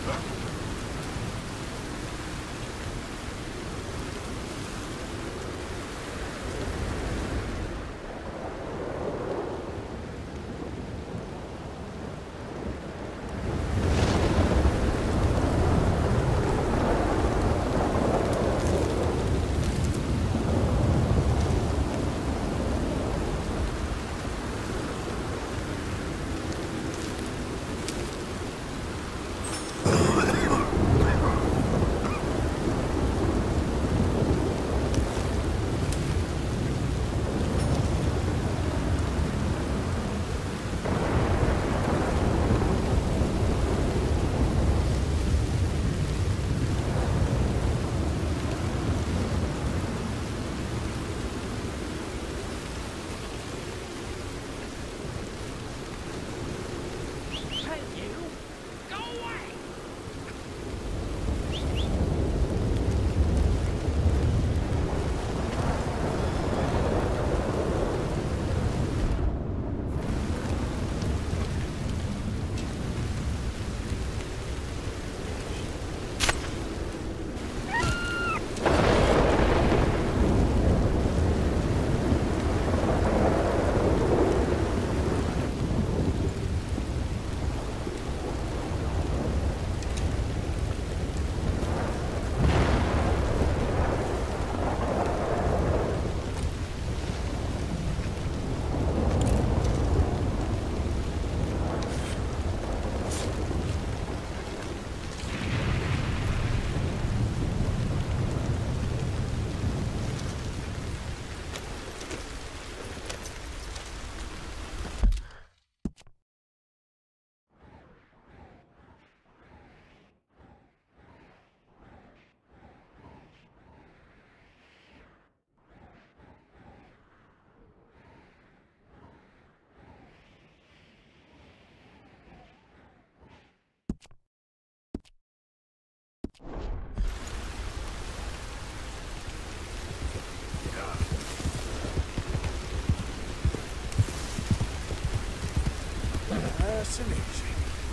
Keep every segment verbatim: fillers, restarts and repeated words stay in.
Nice and easy.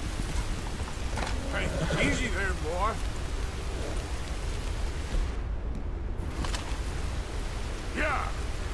Hey, easy there, boy. Yeah.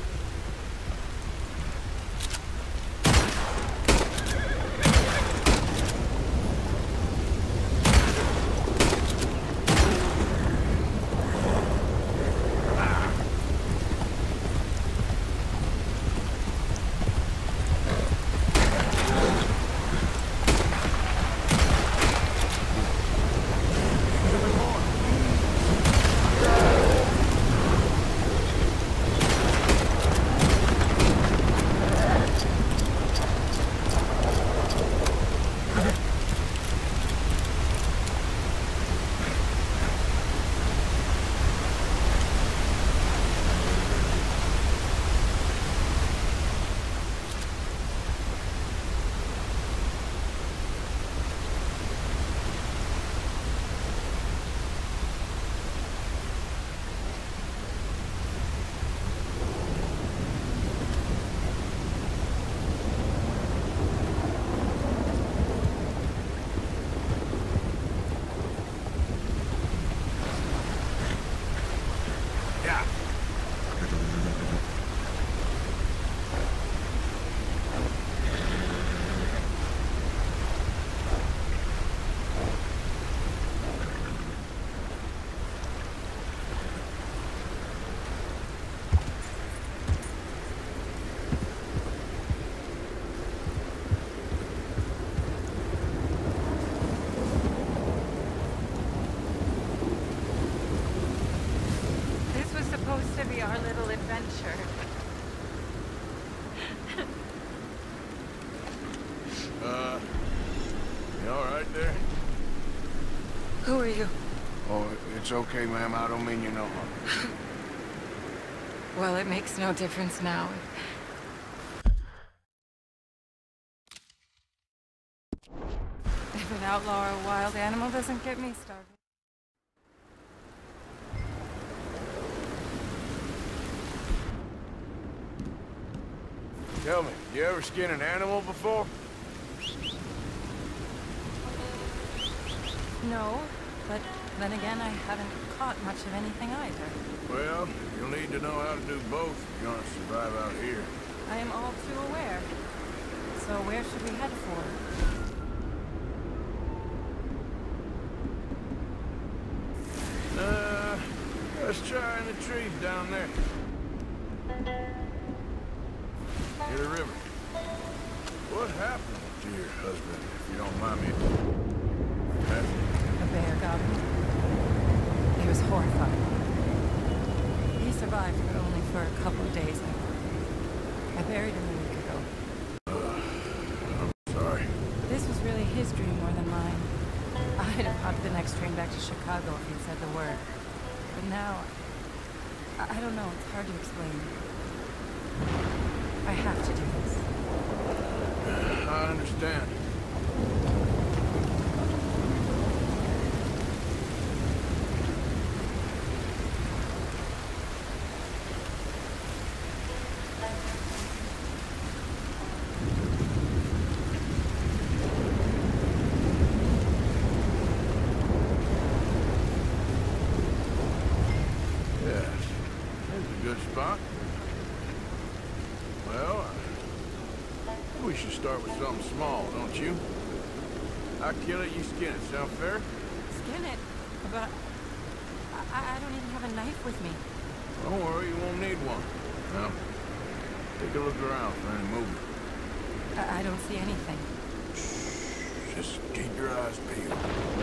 To be our little adventure. uh, you all right there? Who are you? Oh, it's okay, ma'am. I don't mean you no harm. Well, it makes no difference now. If an outlaw or a wild animal doesn't get me started. Tell me, you ever skin an animal before? No, but then again, I haven't caught much of anything either. Well, you'll need to know how to do both if you're gonna survive out here. I am all too aware. So where should we head for? Uh, let's try in the trees down there. Near the river. What happened to your husband, if you don't mind me? A bear got him. He was horrified. He survived, but only for a couple of days. I, I buried him a week ago. Uh, I'm sorry. This was really his dream more than mine. I'd have caught the next train back to Chicago if he'd said the word. But now, I, I don't know, it's hard to explain. I have to do this. I understand. Yes, there's a good spot. Well, we should start with something small, don't you? I kill it, you skin it. Sound fair? Skin it? But I, I don't even have a knife with me. Don't worry, you won't need one. Now, take a look around for any movement. I, I don't see anything. Shh, just keep your eyes peeled.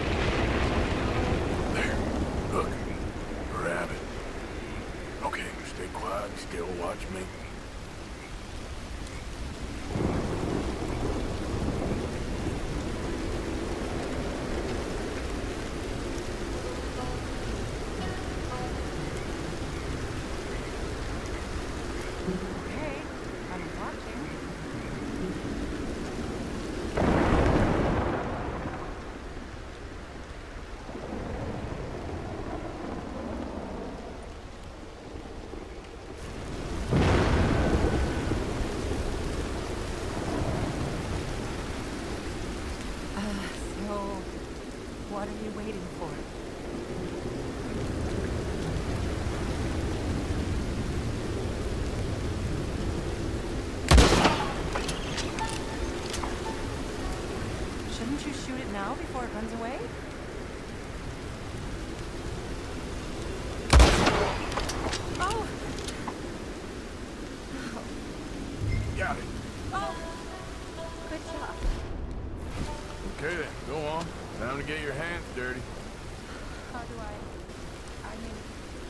There, look, a rabbit. Okay, stay quiet and still watch me. Okay, I'm watching. Uh, so, what are you waiting for? Shouldn't you shoot it now before it runs away? Oh! Got it. Oh! Good job. Okay then, go on. Time to get your hands dirty. How do I... I mean...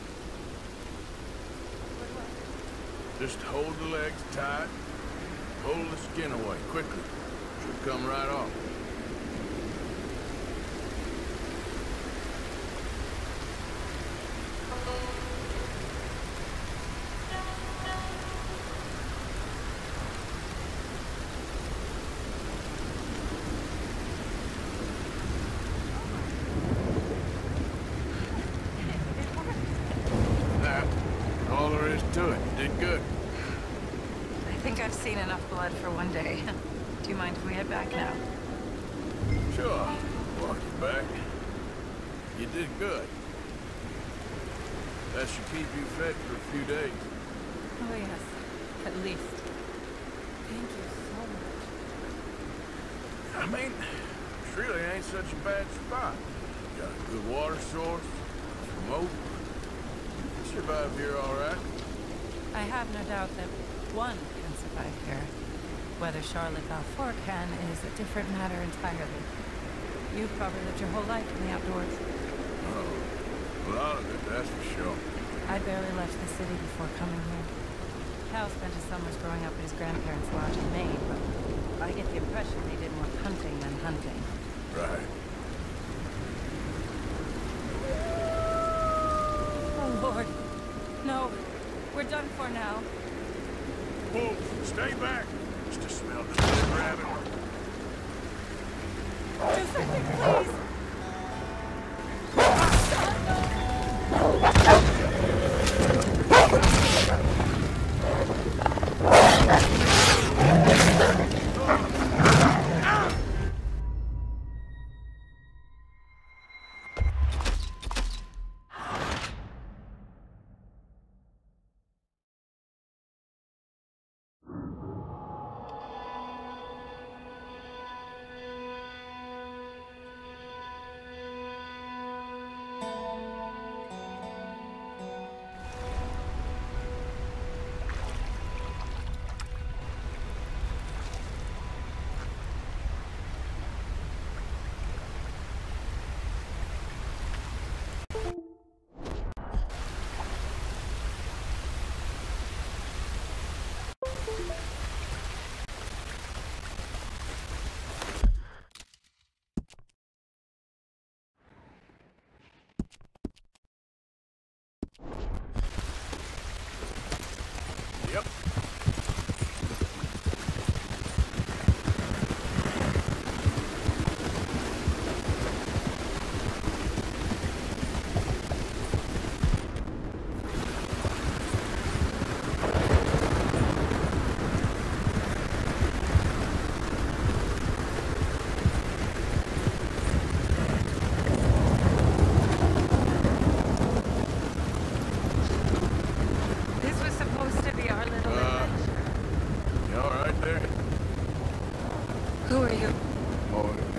What do I... Just hold the legs tight. Pull the skin away, quickly. Should come right off. That's all there is to it. You did good. I think I've seen enough blood for one day. Do you mind if we head back now? Sure. Walk you back. You did good. That should keep you fed for a few days. Oh, yes. At least. Thank you so much. I mean, it really ain't such a bad spot. You got a good water source, smoke. You survive here all right. I have no doubt that one can survive here. Whether Charlotte Balfour can is a different matter entirely. You've probably lived your whole life in the outdoors. Oh, a lot of it, that's for sure. I barely left the city before coming here. Cal spent his summers growing up at his grandparents' lodge in Maine, but I get the impression they did more hunting than hunting. Right. Oh, Lord. No. We're done for now. Whoa, stay back. Just to smell the dead rabbit. Just a second, please.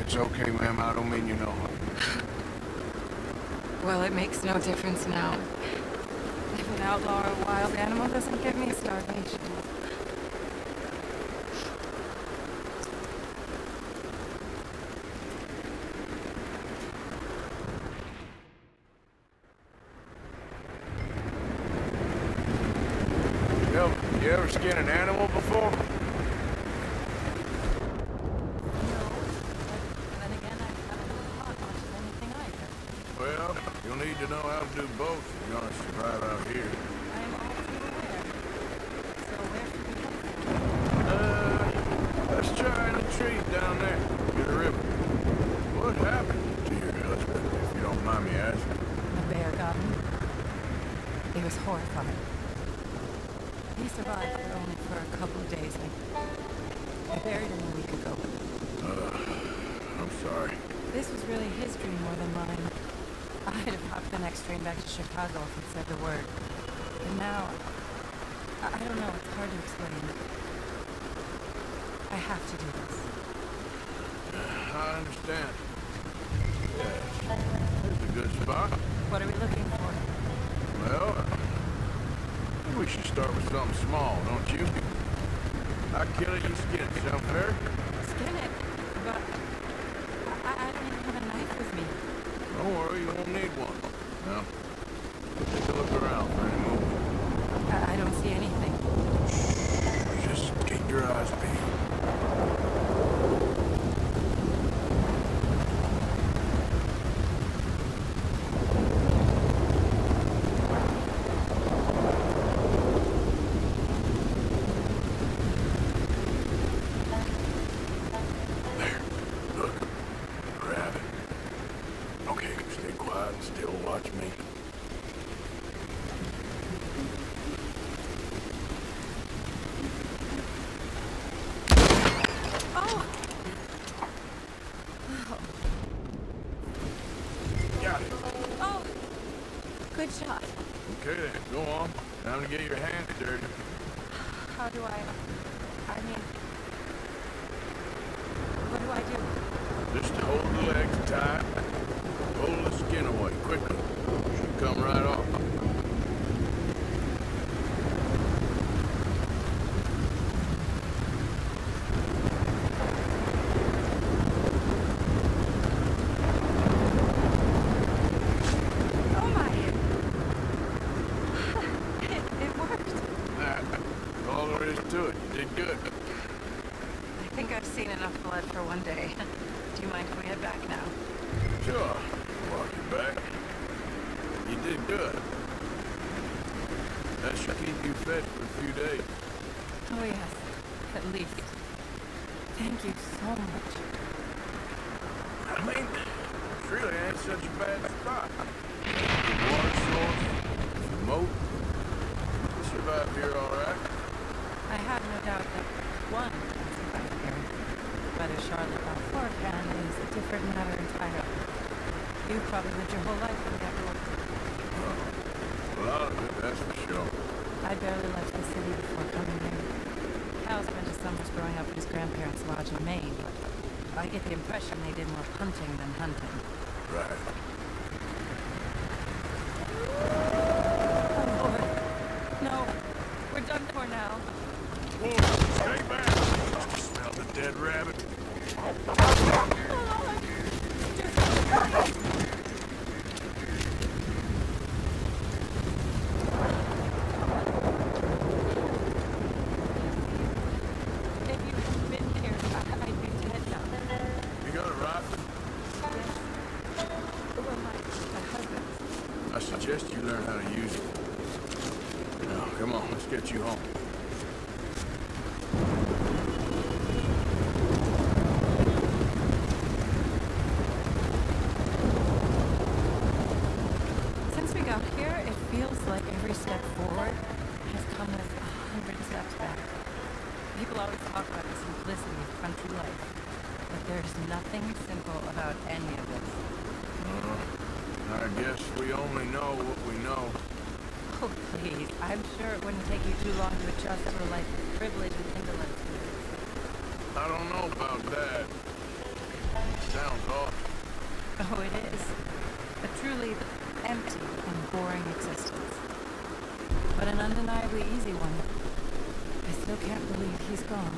It's okay, ma'am. I don't mean you no harm. Well, it makes no difference now. If an outlaw or a wild animal doesn't give me starvation. You ever, you ever skin an animal before? Well, you'll need to know how to do both if you're gonna survive out here. I am all too aware. So where should we go? Uh, let's try in the trees down there, near the river. What happened to your husband, if you don't mind me asking? A bear got him. He was horrified. He survived, but only for a couple of days. I, I buried him a week ago. Uh, I'm sorry. This was really his dream more than mine. I'd have hopped the next train back to Chicago if he'd said the word. And now, I, I don't know, it's hard to explain. I have to do this. I understand. Yes, it's a good spot. What are we looking for? Well, I think we should start with something small, don't you? I kill it, you skin it. Sound fair? Skin it, but I, I don't even have a knife with me. Don't worry, you won't need one. Now, take a look around for any movement. I, I don't see anything. Just keep your eyes peeled. Still watch me. Oh! Got it. Oh! Good shot. Okay then, go on. Time to get your hands dirty. How do I... I mean... What do I do? Just hold the legs tight. Pull the skin away quickly. Should come right off. Oh my! it, it worked. That's all there is to it. You did good. I think I've seen enough blood for one day. Do you mind if we head back now? Sure. Walk you back. You did good. That should keep you fed for a few days. Oh yes, at least. Thank you so much. I mean, it really ain't such a bad spot. Good water source, some moat. You survive here all right. I have no doubt that one can survive here. Whether Charlotte Balfour can is a different matter entirely. You've probably lived your whole life in the outdoors. Oh, a lot of it, that's for sure. I barely left the city before coming here. Cal spent his summers growing up at his grandparents' lodge in Maine, but I get the impression they did more punting than hunting. Right. Oh, Lord. No. We're done for now. Whoa, stay back. Smell the dead rabbit. If you hadn't been here, I- I'd be dead now. You got a rifle? Well, my, my husband. I suggest you learn how to use it. Now, come on, let's get you home. Since we got here, it feels like every step forward has come with a hundred steps back. People always talk about the simplicity of country life, but there's nothing simple about any of this. Uh, I guess we only know what we know. Oh, please. I'm sure it wouldn't take you too long to adjust to a life of privilege and indolence. I don't know about that. sounds awful. Oh, it is. A truly empty and boring existence. But an undeniably easy one. I still can't believe he's gone.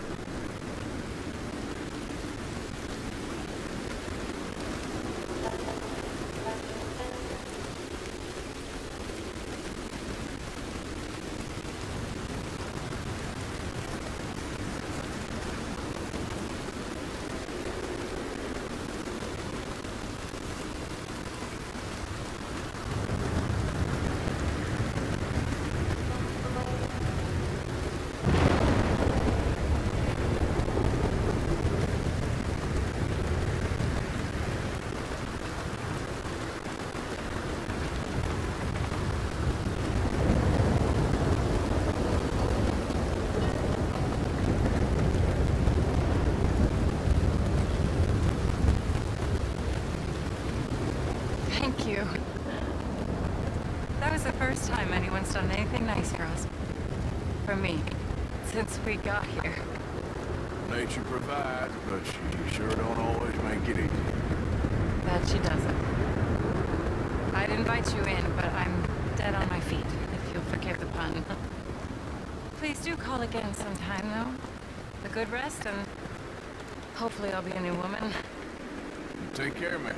Thank you. That was the first time anyone's done anything nice for us. For me. Since we got here. Nature provides, but she sure don't always make it easy. That she doesn't. I'd invite you in, but I'm dead on my feet, if you'll forgive the pun. Please do call again sometime, though. A good rest, and hopefully I'll be a new woman. You take care, man.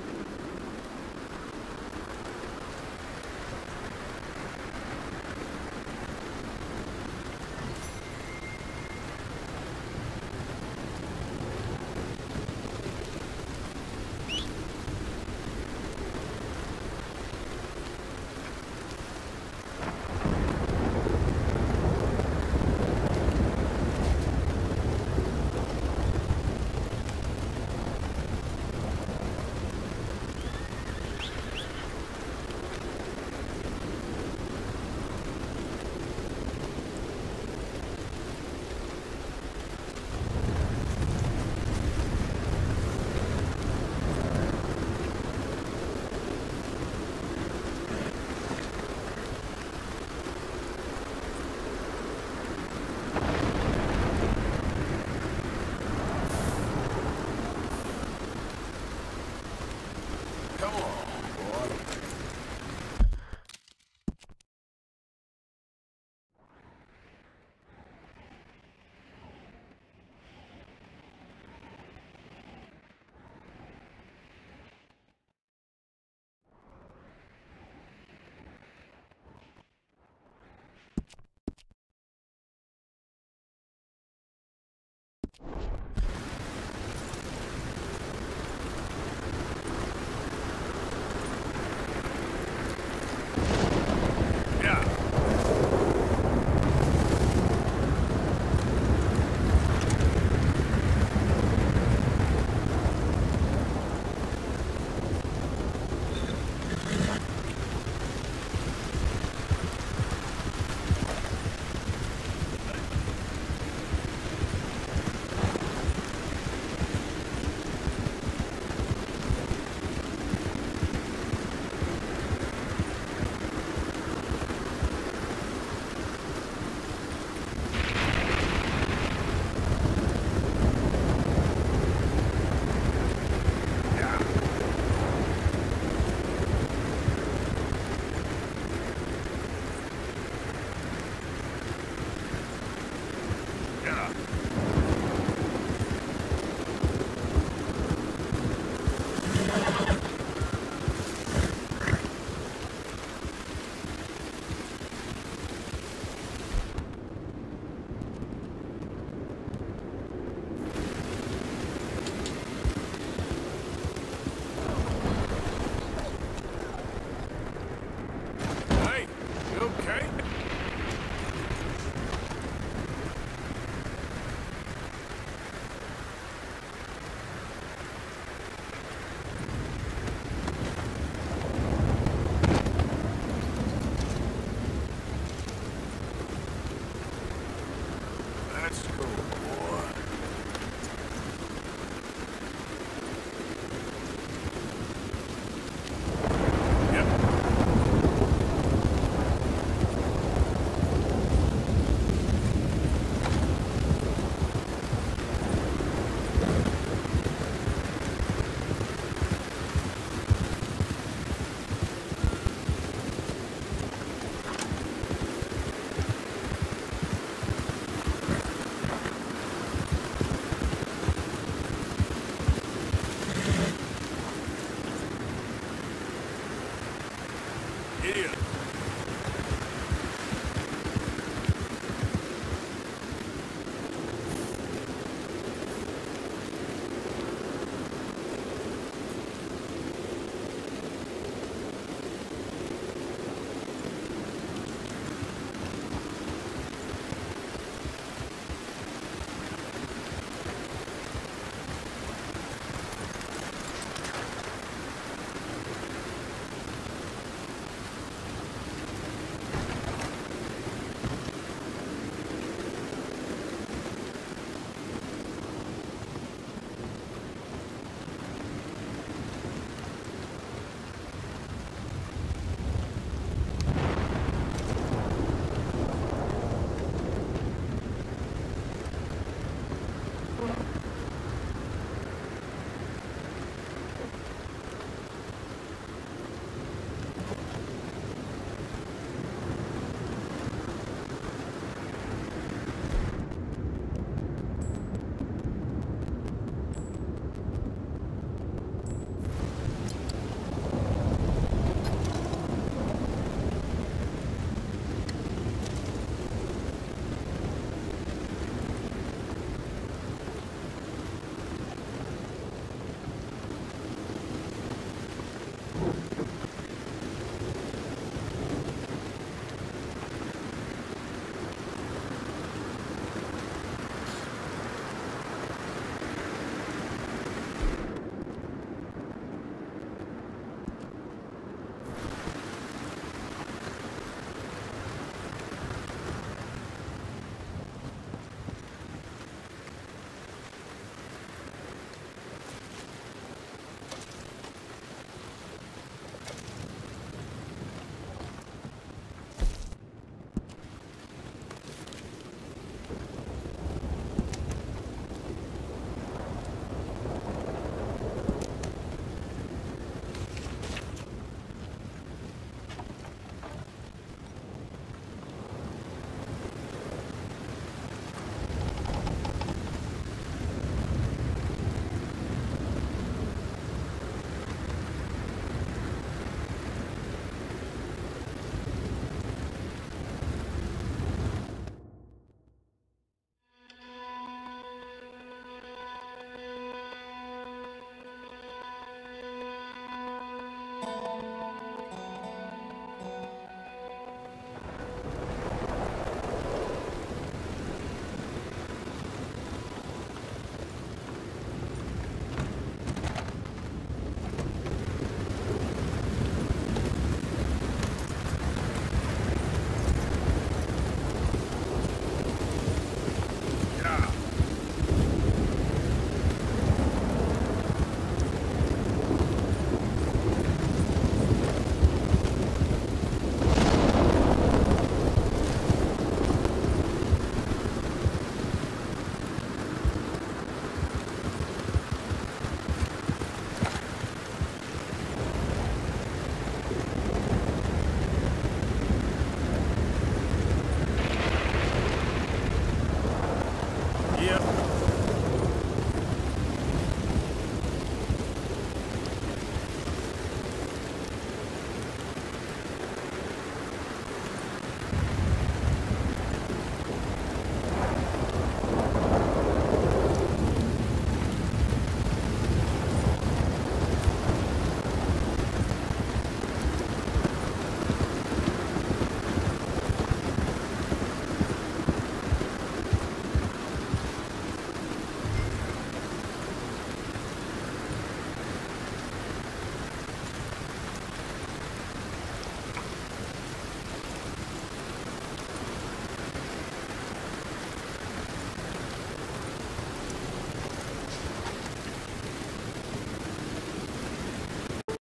Come on, boy.